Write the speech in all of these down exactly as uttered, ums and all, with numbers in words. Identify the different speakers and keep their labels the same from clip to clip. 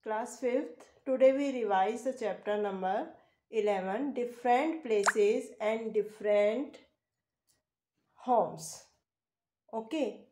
Speaker 1: Class fifth. Today we revise the chapter number eleven, different places and different homes. Okay.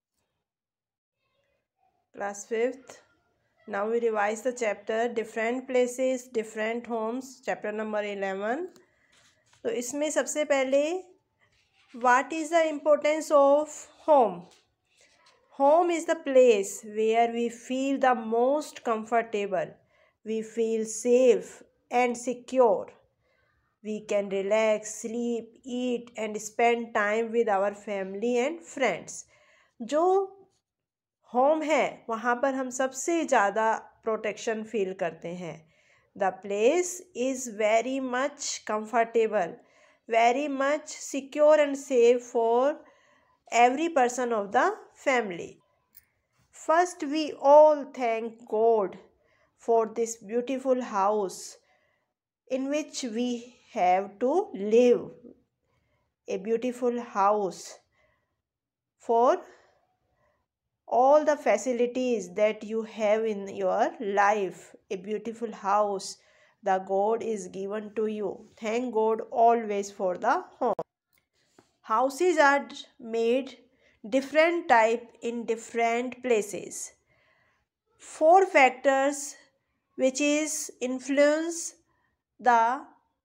Speaker 1: Class fifth. Now we revise the chapter different places, different homes, chapter number eleven. तो इसमें सबसे पहले what is the importance of home? Home is the place where we feel the most comfortable. We feel safe and secure. We can relax, sleep, eat and spend time with our family and friends. जो home है वहाँ पर हम सबसे ज़्यादा protection feel करते हैं. The place is very much comfortable, very much secure and safe for every person of the family. First, we all thank God for this beautiful house in which we have to live. A beautiful house for all the facilities that you have in your life. A beautiful house the God is given to you. Thank God always for the home. Houses are made different type in different places. Four factors which is influence the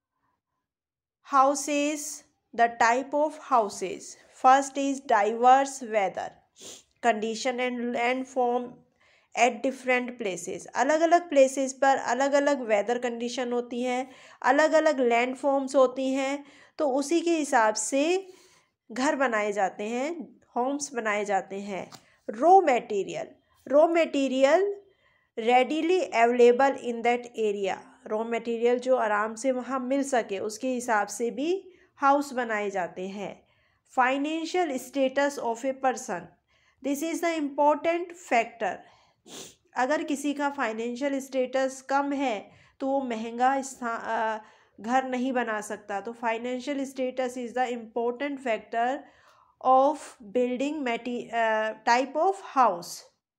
Speaker 1: houses, the type of houses. First is diverse weather condition and landform at different places. अलग अलग places पर अलग अलग weather condition होती हैं, अलग अलग landforms होती हैं, तो उसी के हिसाब से घर बनाए जाते हैं, homes बनाए जाते हैं. Raw material, raw material readily available in that area. Raw material जो आराम से वहाँ मिल सके उसके हिसाब से भी हाउस बनाए जाते हैं. Financial status of a person, this is the important factor. अगर किसी का फाइनेंशियल स्टेटस कम है तो वो महंगा घर नहीं बना सकता. तो financial status is the important factor of building type of house.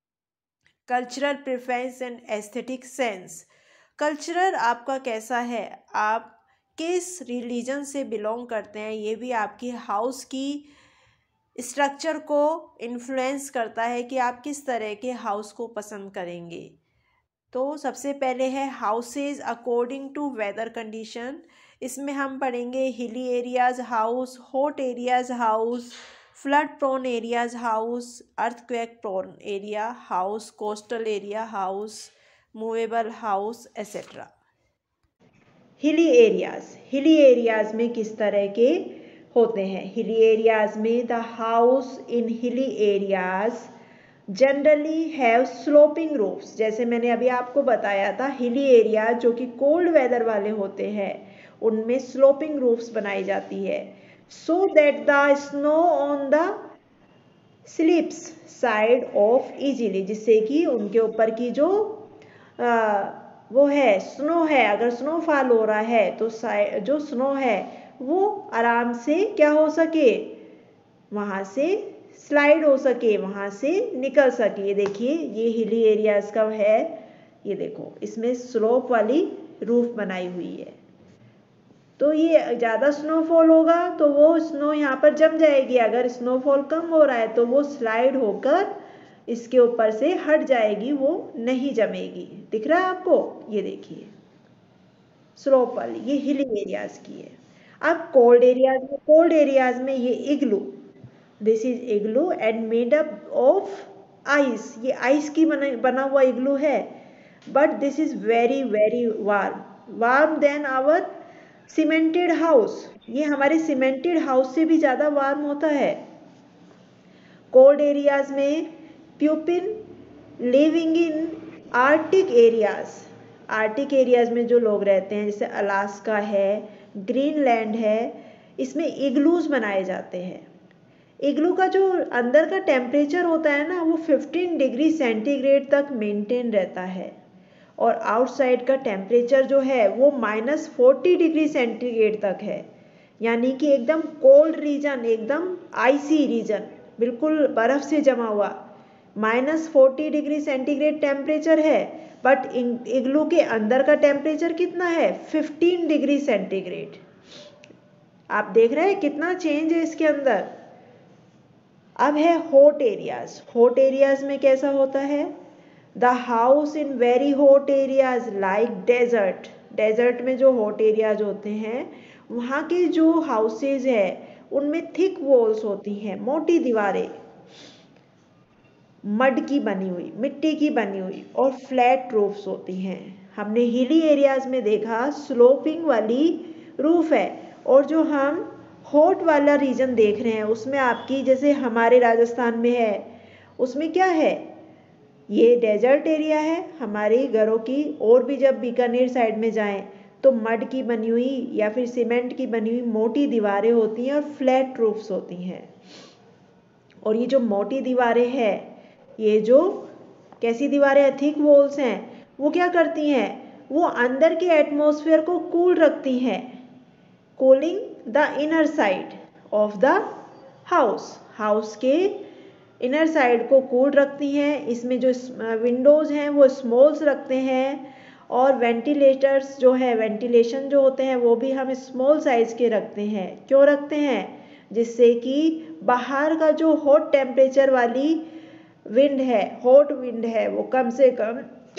Speaker 1: Cultural preference and aesthetic sense, cultural आपका कैसा है, आप किस रिलीजन से बिलोंग करते हैं, ये भी आपकी हाउस की स्ट्रक्चर को इन्फ्लुएंस करता है कि आप किस तरह के हाउस को पसंद करेंगे. तो सबसे पहले है houses according to weather condition. इसमें हम पढ़ेंगे hilly areas house, hot areas house, flood prone areas house, earthquake prone area house, coastal area house, movable house etcetera. Hilly areas, hilly areas में किस तरह के होते हैं. हिली एरियाज में the house in hilly areas generally have sloping roofs. जैसे मैंने अभी आपको बताया था, हिली एरिया जो कि कोल्ड वेदर वाले होते हैं उनमें स्लोपिंग रूफ्स बनाई जाती है. So that the snow on the slips side off easily, जिससे कि उनके ऊपर की जो आ, वो है स्नो है, अगर स्नोफॉल हो रहा है तो जो स्नो है वो आराम से क्या हो सके, वहाँ से स्लाइड हो सके, वहाँ से निकल सके. ये देखिए ये हिली एरियाज का है, ये देखो इसमें स्लोप वाली रूफ बनाई हुई है. तो ये ज़्यादा स्नोफॉल होगा तो वो स्नो यहाँ पर जम जाएगी. अगर स्नोफॉल कम हो रहा है तो वो स्लाइड होकर इसके ऊपर से हट जाएगी, वो नहीं जमेगी. दिख रहा है आपको, ये देखिए स्लोप वाली, ये हिली एरियाज की है. अब कोल्ड एरियाज में, कोल्ड एरियाज में ये igloo, this is igloo and made up of ice. ये आइस की बना बना हुआ इग्लू है, but this is very very warm, warm then our cemented house. ये हमारे सीमेंटेड हाउस से भी ज़्यादा वार्म होता है. कोल्ड एरियाज में people living in Arctic areas, Arctic areas में जो लोग रहते हैं जैसे अलास्का है, ग्रीनलैंड है, इसमें इग्लूज बनाए जाते हैं. इग्लू का जो अंदर का टेम्परेचर होता है ना वो पंद्रह डिग्री सेंटीग्रेड तक मेंटेन रहता है, और आउटसाइड का टेम्परेचर जो है वो माइनस फोर्टी डिग्री सेंटीग्रेड तक है. यानी कि एकदम कोल्ड रीजन, एकदम आइसी रीजन, बिल्कुल बर्फ़ से जमा हुआ, minus forty degree centigrade temperature है, बट इग्लू के अंदर का टेम्परेचर कितना है, फिफ्टीन डिग्री सेंटीग्रेड। आप देख रहे हैं कितना चेंज है इसके अंदर। अब है हॉट एरियाज। हॉट एरियाज में कैसा होता है, the house in very hot areas like desert. Desert में जो हॉट एरियाज होते हैं वहाँ के जो हाउसेज है उनमें थिक वॉल्स होती हैं, मोटी दीवारें, मड की बनी हुई, मिट्टी की बनी हुई, और फ्लैट रूफ्स होती हैं। हमने हिली एरियाज में देखा स्लोपिंग वाली रूफ है, और जो हम हॉट वाला रीजन देख रहे हैं उसमें आपकी, जैसे हमारे राजस्थान में है, उसमें क्या है, ये डेजर्ट एरिया है हमारे घरों की। और भी जब बीकानेर साइड में जाएं तो मड की बनी हुई या फिर सीमेंट की बनी हुई मोटी दीवारें होती हैं और फ्लैट रूफ्स होती हैं। और ये जो मोटी दीवारें हैं, ये जो कैसी दीवारें, थिक वॉल्स हैं, वो क्या करती हैं, वो अंदर के एटमॉस्फेयर को कूल रखती हैं, cooling the inner side of the house. House के इनर साइड को कूल रखती हैं। इसमें जो विंडोज हैं वो स्मॉल्स रखते हैं, और वेंटिलेटर्स जो है, वेंटिलेशन जो होते हैं वो भी हम स्मॉल साइज के रखते हैं। क्यों रखते हैं, जिससे कि बाहर का जो हॉट टेम्परेचर वाली विंड है, हॉट विंड है, वो कम से कम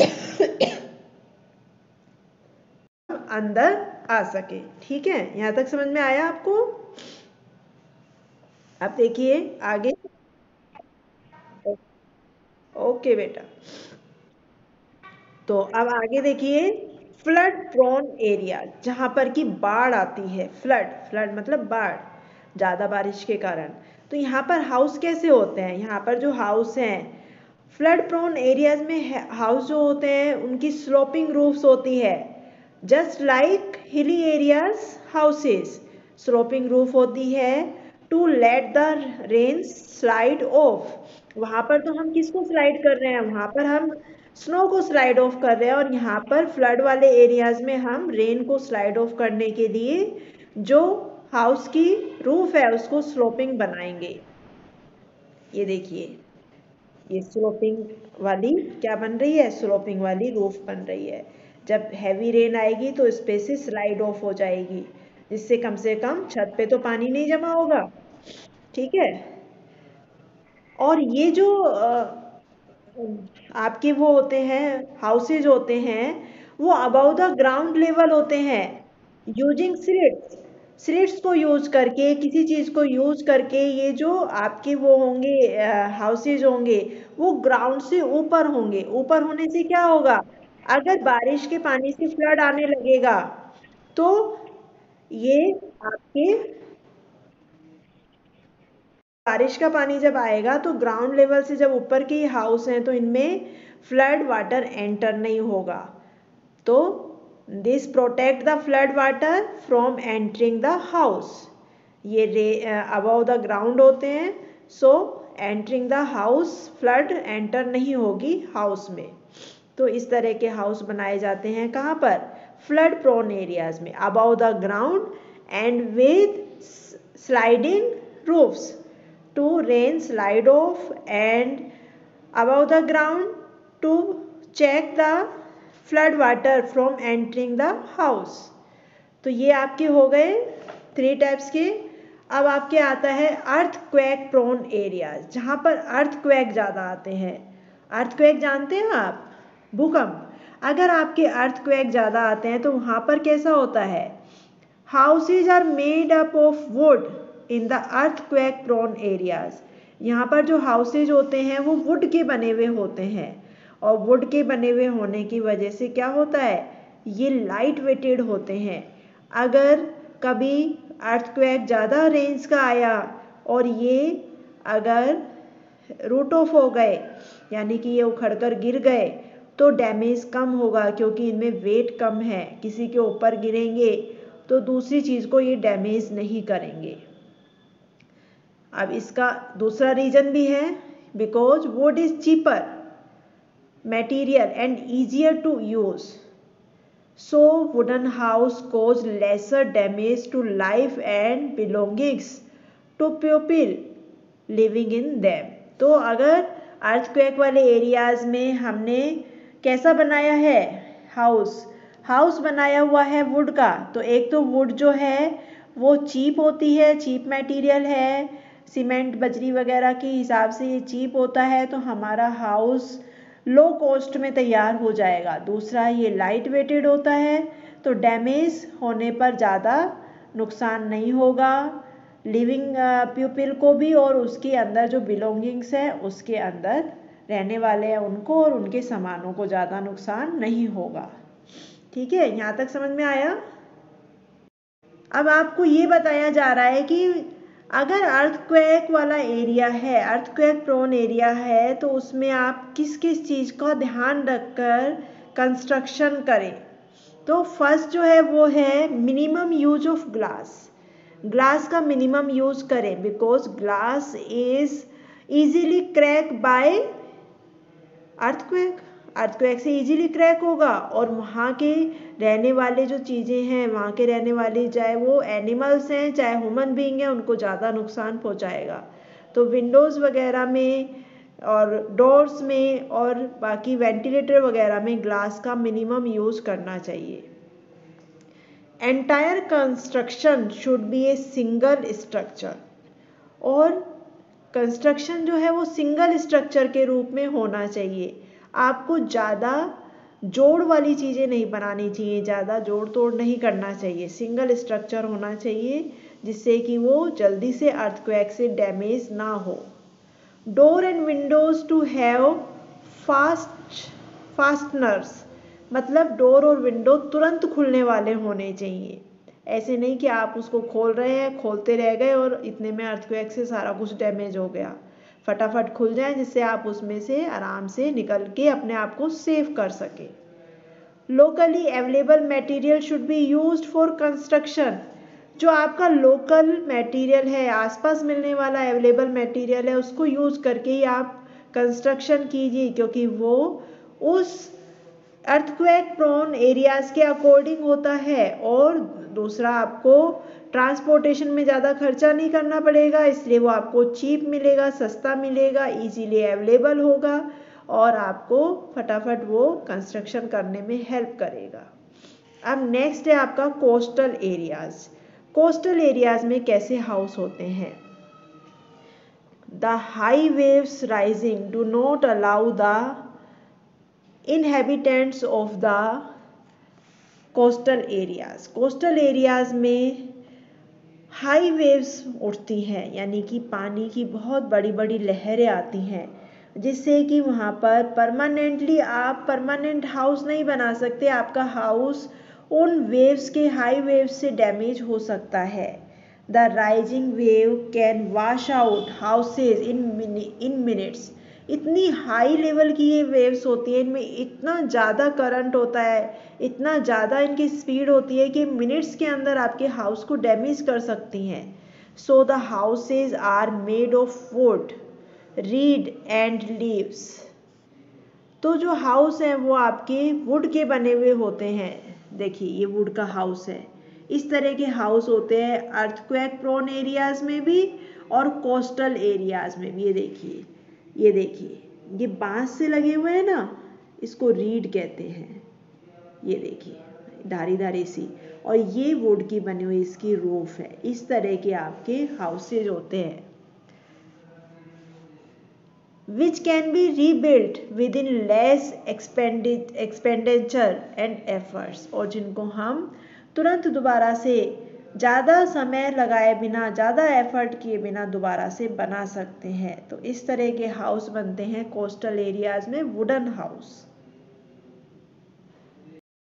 Speaker 1: अंदर आ सके। ठीक है, यहाँ तक समझ में आया आपको। अब देखिए आगे। ओके बेटा, तो अब आगे देखिए, फ्लड प्रोन एरिया, जहां पर की बाढ़ आती है। फ्लड, फ्लड मतलब बाढ़, ज़्यादा बारिश के कारण। तो यहाँ पर हाउस कैसे होते हैं, यहाँ पर जो हाउस हैं फ्लड प्रोन एरियाज में, हाउस जो होते हैं उनकी स्लोपिंग रूफ्स होती है, just like hilly areas houses. Sloping roof होती है to let the rain slide off. वहाँ पर तो हम किसको स्लाइड कर रहे हैं, वहाँ पर हम स्नो को स्लाइड ऑफ कर रहे हैं, और यहाँ पर फ्लड वाले एरियाज में हम रेन को स्लाइड ऑफ करने के लिए जो हाउस की रूफ है उसको स्लोपिंग बनाएंगे। ये देखिए, ये स्लोपिंग वाली क्या बन रही है, स्लोपिंग वाली रूफ बन रही है। जब हैवी रेन आएगी तो इस पे से स्लाइड ऑफ हो जाएगी, जिससे कम से कम छत पे तो पानी नहीं जमा होगा। ठीक है, और ये जो अ, आपके वो होते हैं, हाउसेज होते हैं, वो अबाउ द ग्राउंड लेवल होते हैं, यूजिंग स्लिट्स। स्लिट्स को यूज करके, किसी चीज को यूज करके, ये जो आपके वो होंगे हाउसेज होंगे वो ग्राउंड से ऊपर होंगे। ऊपर होने से क्या होगा, अगर बारिश के पानी से फ्लड आने लगेगा तो ये आपके, बारिश का पानी जब आएगा तो ग्राउंड लेवल से, जब ऊपर के हाउस हैं तो इनमें फ्लड वाटर एंटर नहीं होगा। तो this protect the flood water from entering the house. ये रे अबव द ग्राउंड होते हैं, so entering the house, flood enter नहीं होगी हाउस में। तो इस तरह के हाउस बनाए जाते हैं कहाँ पर, फ्लड प्रोन एरियाज में, above the ground and with sliding roofs to rain slide off and above the ground to check the flood water from entering the house। तो ये आपके हो गए थ्री टाइप्स के। अब आपके आता है अर्थक्वेक प्रोन एरियाज, जहाँ पर अर्थक्वेक ज़्यादा आते हैं। अर्थक्वेक जानते हैं आप, भूकंप। अगर आपके अर्थक्वेक ज़्यादा आते हैं तो वहाँ पर कैसा होता है, houses are made up of wood in the earthquake prone areas. यहाँ पर जो हाउसेज होते हैं वो वुड के बने हुए होते हैं, और वुड के बने हुए होने की वजह से क्या होता है, ये लाइट वेटेड होते हैं। अगर कभी अर्थक्वेक ज़्यादा रेंज का आया और ये अगर रूट ऑफ हो गए, यानी कि ये उखड़कर गिर गए, तो डैमेज कम होगा, क्योंकि इनमें वेट कम है। किसी के ऊपर गिरेंगे तो दूसरी चीज़ को ये डैमेज नहीं करेंगे। अब इसका दूसरा रीजन भी है, because wood is cheaper material and easier to use, so wooden house cause lesser damage to life and belongings to people living in them. तो अगर अर्थक्वेक वाले एरियाज़ में हमने कैसा बनाया है हाउस हाउस बनाया हुआ है वुड का। तो एक तो वुड जो है वो चीप होती है, चीप मटेरियल है, सीमेंट बजरी वगैरह के हिसाब से ये चीप होता है, तो हमारा हाउस लो कॉस्ट में तैयार हो जाएगा। दूसरा ये लाइट वेटेड होता है, तो डैमेज होने पर ज़्यादा नुकसान नहीं होगा लिविंग पीपल को भी और उसके अंदर जो बिलोंगिंग्स है उसके अंदर रहने वाले हैं उनको और उनके सामानों को ज़्यादा नुकसान नहीं होगा। ठीक है, यहाँ तक समझ में आया। अब आपको ये बताया जा रहा है कि अगर अर्थक्वेक वाला एरिया है, अर्थक्वेक प्रोन एरिया है, तो उसमें आप किस किस चीज़ का ध्यान रखकर कंस्ट्रक्शन करें। तो फर्स्ट जो है वो है minimum use of glass. Glass का मिनिमम यूज़ करें because glass is easily crack by earthquake. Earthquake से इजीली क्रैक होगा और वहाँ के रहने वाले जो चीज़ें हैं, वहाँ के रहने वाले चाहे वो एनिमल्स हैं चाहे ह्यूमन बीइंग हैं, उनको ज़्यादा नुकसान पहुँचाएगा। तो विंडोज़ वगैरह में और डोर्स में और बाकी वेंटिलेटर वगैरह में ग्लास का मिनिमम यूज़ करना चाहिए। Entire construction should be a single structure, और कंस्ट्रक्शन जो है वो सिंगल स्ट्रक्चर के रूप में होना चाहिए। आपको ज़्यादा जोड़ वाली चीज़ें नहीं बनानी चाहिए, ज़्यादा जोड़ तोड़ नहीं करना चाहिए, सिंगल स्ट्रक्चर होना चाहिए जिससे कि वो जल्दी से अर्थक्वेक से डैमेज ना हो। Door and windows to have fast fasteners, मतलब डोर और विंडो तुरंत खुलने वाले होने चाहिए। ऐसे नहीं कि आप उसको खोल रहे हैं, खोलते रह गए और इतने में अर्थक्वेक से सारा कुछ डैमेज हो गया। फटाफट खुल जाए जिससे आप उसमें से आराम से निकल के अपने आप को सेव कर सके। Locally available material should be used for construction. जो आपका लोकल मटेरियल है, आसपास मिलने वाला अवेलेबल मटेरियल है, उसको यूज़ करके ही आप कंस्ट्रक्शन कीजिए, क्योंकि वो उस अर्थक्वेक प्रोन एरियाज़ के अकॉर्डिंग होता है। और दूसरा, आपको ट्रांसपोर्टेशन में ज़्यादा खर्चा नहीं करना पड़ेगा, इसलिए वो आपको चीप मिलेगा, सस्ता मिलेगा, इजीली अवेलेबल होगा और आपको फटाफट वो कंस्ट्रक्शन करने में हेल्प करेगा। अब नेक्स्ट है आपका कोस्टल एरियाज़। कोस्टल एरियाज़ में कैसे हाउस होते हैं। The high waves rising do not allow the inhabitants of the coastal areas। Coastal areas में हाई वेव्स उठती हैं, यानी कि पानी की बहुत बड़ी बड़ी लहरें आती हैं, जिससे कि वहाँ पर परमानेंटली आप परमानेंट हाउस नहीं बना सकते। आपका हाउस उन वेव्स के हाई वेव्स से डैमेज हो सकता है। The rising wave can wash out houses in in minutes. इतनी हाई लेवल की ये वेव्स होती है, इनमें इतना ज़्यादा करंट होता है, इतना ज़्यादा इनकी स्पीड होती है कि मिनट्स के अंदर आपके हाउस को डैमेज कर सकती हैं। So the houses are made of wood, reed and leaves. तो जो हाउस है वो आपके वुड के बने हुए होते हैं। देखिए ये वुड का हाउस है। इस तरह के हाउस होते हैं अर्थक्वेक प्रोन एरियाज में भी और कोस्टल एरियाज में भी। ये देखिए ये देखिए ये बांस से लगे हुए हैं ना, इसको रीड कहते हैं। ये देखिए धारी धारी सी, और ये वुड की बनी हुई इसकी रूफ है। इस तरह के आपके हाउसेज होते हैं which can be rebuilt within less expenditure and efforts, और जिनको हम तुरंत दोबारा से ज़्यादा समय लगाए बिना, ज़्यादा एफर्ट किए बिना दोबारा से बना सकते हैं। तो इस तरह के हाउस बनते हैं कोस्टल एरियाज़ में, वुडन हाउस।